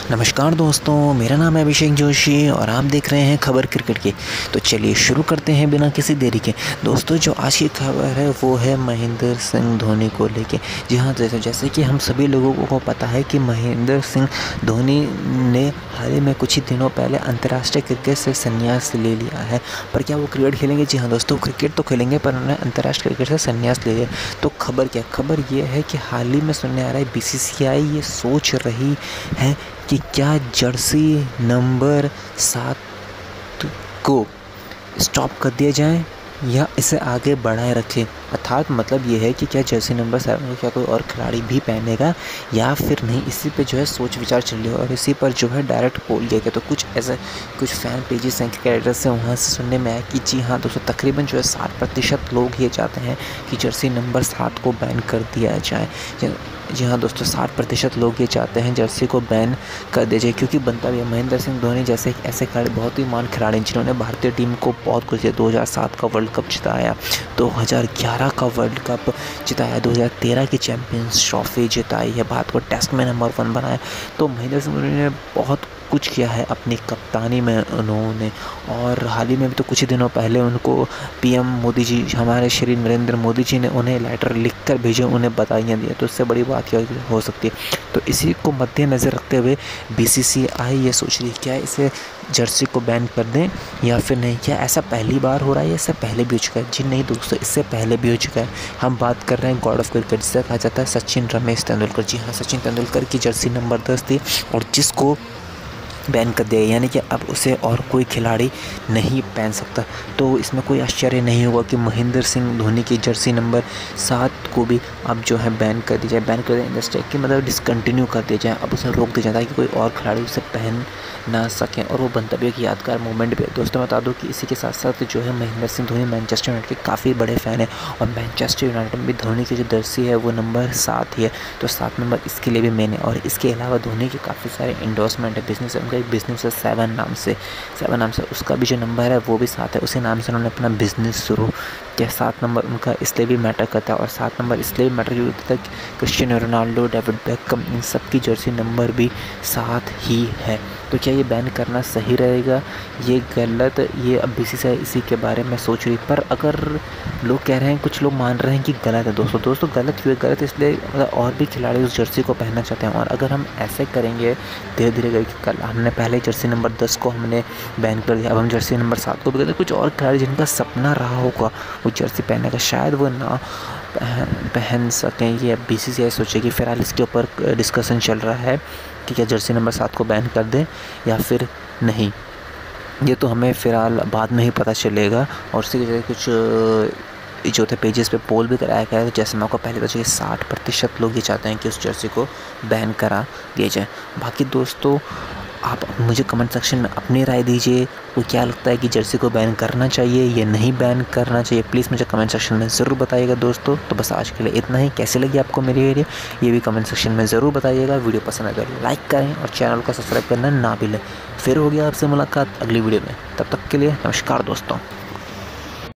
नमस्कार दोस्तों, मेरा नाम है अभिषेक जोशी और आप देख रहे हैं खबर क्रिकेट की। तो चलिए शुरू करते हैं बिना किसी देरी के। दोस्तों, जो आज की खबर है वो है महेंद्र सिंह धोनी को लेके। जी हाँ, जैसे कि हम सभी लोगों को पता है कि महेंद्र सिंह धोनी ने हाल ही में कुछ ही दिनों पहले अंतर्राष्ट्रीय क्रिकेट से संन्यास ले लिया है। पर क्या वो क्रिकेट खेलेंगे? जी हाँ दोस्तों, क्रिकेट तो खेलेंगे, पर उन्होंने अंतर्राष्ट्रीय क्रिकेट से संन्यास ले लिया। तो खबर ये है कि हाल ही में सुनने आ रहा है BCCI ये सोच रही है कि क्या जर्सी नंबर 7 को स्टॉप कर दिया जाए या इसे आगे बढ़ाए रखें। अर्थात मतलब ये है कि क्या जर्सी नंबर 7 को क्या कोई और खिलाड़ी भी पहनेगा या फिर नहीं। इसी पे जो है सोच विचार चल रही है और इसी पर जो है डायरेक्ट पोल किया गया। तो कुछ फ़ैन पेजेस हैं, क्रिकेटर्स से वहाँ से सुनने में आया कि जी हाँ दोस्तों, तकरीबन जो है 60% लोग ये चाहते हैं कि जर्सी नंबर 7 को बैन कर दिया जाए। जी हाँ दोस्तों, 60% लोग ये चाहते हैं जर्सी को बैन कर दिया जाए, क्योंकि बनता भी है। महेंद्र सिंह धोनी जैसे एक ऐसे खिलाड़ी, बहुत ही महान खिलाड़ी जिन्होंने भारतीय टीम को बहुत कुछ दिया। 2007 का वर्ल्ड कप जिताया, 2011 का वर्ल्ड कप जिताया, 2013 की चैम्पियंस ट्रॉफी जिताई है, भारत को टेस्ट में नंबर 1 बनाया। तो महेंद्र सिंह धोनी ने बहुत कुछ किया है अपनी कप्तानी में उन्होंने। और हाल ही में भी तो कुछ ही दिनों पहले उनको PM मोदी जी, हमारे श्री नरेंद्र मोदी जी ने उन्हें लेटर लिखकर भेजे, उन्हें बधाइयाँ दी। तो इससे बड़ी बात क्या हो सकती है। तो इसी को मद्देनज़र रखते हुए BCCI ये सोच रही है क्या इसे जर्सी को बैन कर दें या फिर नहीं। क्या ऐसा पहली बार हो रहा है? इससे पहले भी हो चुका है? जी नहीं दोस्तों, इससे पहले भी हो चुका है। हम बात कर रहे हैं गॉड ऑफ क्रिकेट जिसे कहा जाता है सचिन रमेश तेंदुलकर। जी हाँ, सचिन तेंदुलकर की जर्सी नंबर 10 थी और जिसको बैन कर दिया, यानी कि अब उसे और कोई खिलाड़ी नहीं पहन सकता। तो इसमें कोई आश्चर्य नहीं होगा कि महेंद्र सिंह धोनी की जर्सी नंबर 7 को भी अब जो है बैन कर दी जाए। बैन कर दिया इंडस्ट्री की मतलब डिसकंटिन्यू कर दिया जाए। अब उसे रोक दिया जाता है कि कोई और खिलाड़ी उसे पहन ना सकें और वो बनता भी एक यादगार मोमेंट भी है। दोस्तों बता दूं कि इसी के साथ साथ जो है महेंद्र सिंह धोनी मैनचेस्टर यूनाइटेड के काफ़ी बड़े फ़ैन हैं और मैनचेस्टर यूनाइटेड में भी धोनी की जो जर्सी है वो नंबर 7 ही है। तो 7 नंबर इसके लिए भी मैंने, और इसके अलावा धोनी के काफ़ी सारे इंडोर्समेंट है, बिजनेस है। उनका एक बिज़नेस है 7 नाम से, उसका भी जो नंबर है वो भी 7 है। उसी नाम से उन्होंने अपना बिज़नेस शुरू किया। 7 नंबर उनका इसलिए भी मैटर करता है और 7 नंबर इसलिए भी मैटर करता है कि क्रिस्टियानो रोनाल्डो, डेविड बेकहम, इन सब की जर्सी नंबर भी 7 ही है। तो क्या ये बैन करना सही रहेगा? ये गलत, ये अब BCCI इसी के बारे में सोच रही। पर अगर लोग कह रहे हैं, कुछ लोग मान रहे हैं कि गलत है। दोस्तों गलत क्यों है? गलत इसलिए मतलब और भी खिलाड़ी उस जर्सी को पहनना चाहते हैं और अगर हम ऐसे करेंगे धीरे धीरे करके, कल हमने पहले जर्सी नंबर 10 को हमने बैन कर दिया, अब हम जर्सी नंबर 7 को भी करते। कुछ और खिलाड़ी जिनका सपना रहा होगा वो जर्सी पहनने का, शायद वो ना पहन सकें। ये BCCI सोचेगी। फिलहाल इसके ऊपर डिस्कशन चल रहा है कि क्या जर्सी नंबर 7 को बैन कर दें या फिर नहीं। ये तो हमें फ़िलहाल बाद में ही पता चलेगा। और उसकी वजह कुछ जो थे पेजेस पे पोल भी कराया गया है। जैसे मैं आपको पहले बता, 60% लोग ये चाहते हैं कि उस जर्सी को बैन करा दिया जाए। बाकी दोस्तों, आप मुझे कमेंट सेक्शन में अपनी राय दीजिए, वो क्या लगता है कि जर्सी को बैन करना चाहिए या नहीं बैन करना चाहिए। प्लीज़ मुझे कमेंट सेक्शन में ज़रूर बताइएगा दोस्तों। तो बस आज के लिए इतना ही। कैसे लगी आपको मेरी वीडियो, ये भी कमेंट सेक्शन में ज़रूर बताइएगा। वीडियो पसंद आए तो लाइक करें और चैनल को सब्सक्राइब करना ना भूलें। फिर हो गया आपसे मुलाकात अगली वीडियो में, तब तक के लिए नमस्कार दोस्तों।